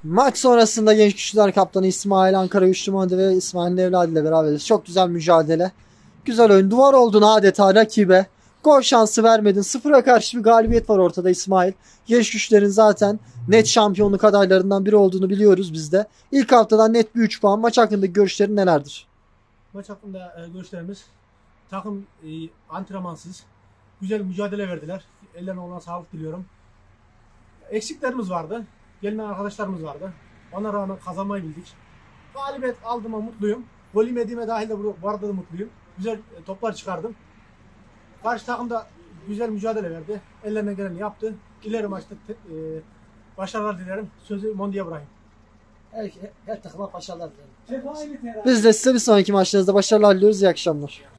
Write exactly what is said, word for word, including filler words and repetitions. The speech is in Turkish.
Maç sonrasında Genç Güçlüler Kaptanı İsmail Ankara Güçlü Mandi ve İsmail Evladi ile beraberiz. Çok güzel mücadele. Güzel oyun. Duvar oldun adeta rakibe. Gol şansı vermedin. Sıfıra karşı bir galibiyet var ortada İsmail. Genç Güçler'in zaten net şampiyonluk adaylarından biri olduğunu biliyoruz biz de. İlk haftadan net bir üç puan. Maç hakkındaki görüşlerin nelerdir? Maç hakkında e, görüşlerimiz, takım e, antrenmansız, güzel mücadele verdiler. Ellerine olan sağlık diliyorum. Eksiklerimiz vardı. Gelmeyen arkadaşlarımız vardı. Ona rağmen kazanmayı bildik. Galibiyet aldığıma mutluyum. Gol yemediğime dahil de bu arada da mutluyum. Güzel e, toplar çıkardım. Karşı takım da güzel mücadele verdi. Ellerine geleni yaptı. İleri maçta te, e, başarılar dilerim. Sözü Mondi'ye bırakayım. Her, her takıma başarılar dilerim. Biz de size bir sonraki maçlarınızda başarılar diliyoruz. İyi akşamlar.